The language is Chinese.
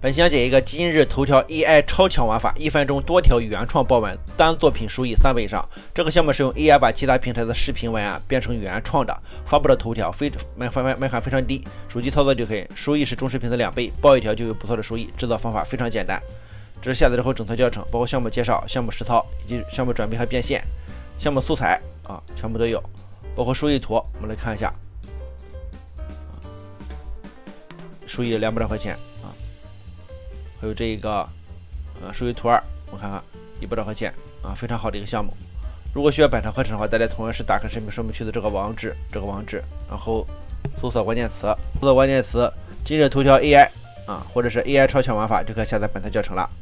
本期讲解一个今日头条 AI 超强玩法，1分钟多条原创爆文，单作品收益3倍以上。这个项目是用 AI 把其他平台的视频文案变成原创的，发布的头条门槛非常低，手机操作就可以，收益是中视频的2倍，爆一条就有不错的收益。制作方法非常简单，这是下载之后整套教程，包括项目介绍、项目实操以及项目转变和变现、项目素材全部都有，包括收益图，我们来看一下，收益200多块钱还有这个收益图2，我看看100多块钱非常好的一个项目。如果需要百条课程的话，大家同样是打开视频说明区的这个网址，然后搜索关键词今日头条 AI 或者是 AI 超强玩法，就可以下载本套教程了。